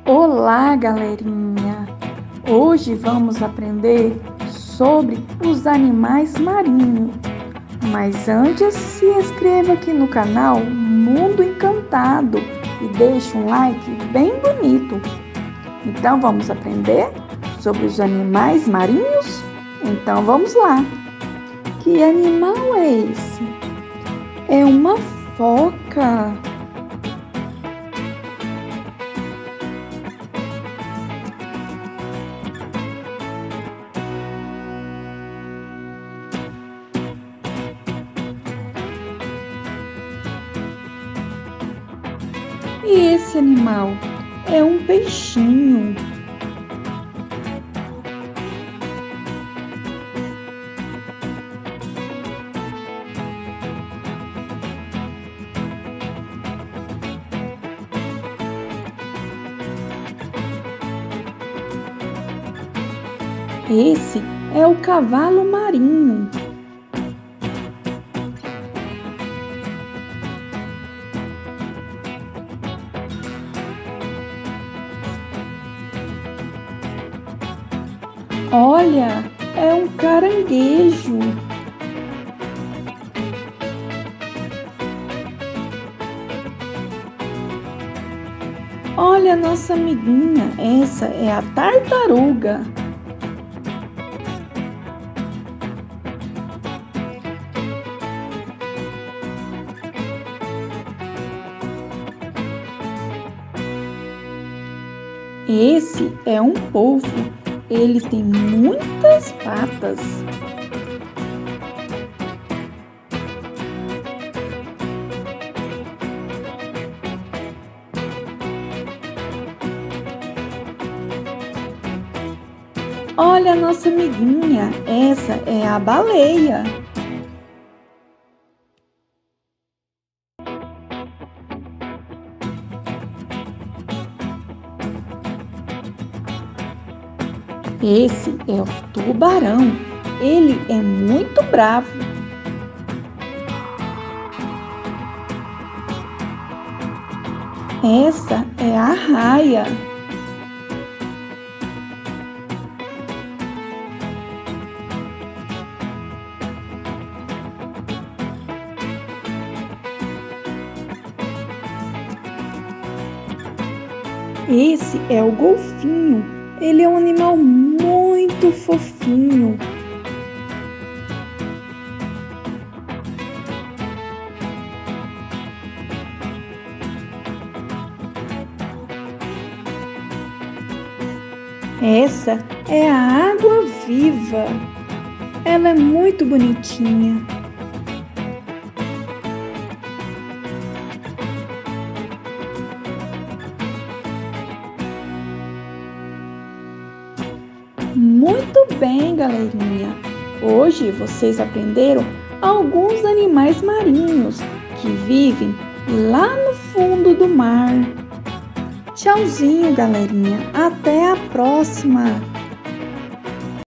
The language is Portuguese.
Olá, galerinha! Hoje vamos aprender sobre os animais marinhos. Mas antes, se inscreva aqui no canal Mundo Encantado e deixe um like bem bonito. Então, vamos aprender sobre os animais marinhos? Então, vamos lá! Que animal é esse? É uma foca. E esse animal é um peixinho. Esse é o cavalo marinho. Olha, é um caranguejo. Olha, nossa amiguinha, essa é a tartaruga. Esse é um polvo. Ele tem muitas patas. Olha, nossa amiguinha, essa é a baleia. Esse é o tubarão. Ele é muito bravo. Essa é a arraia. Esse é o golfinho. Ele é um animal muito fofinho. Essa é a água-viva. Ela é muito bonitinha. Muito bem, galerinha! Hoje vocês aprenderam alguns animais marinhos que vivem lá no fundo do mar. Tchauzinho, galerinha! Até a próxima!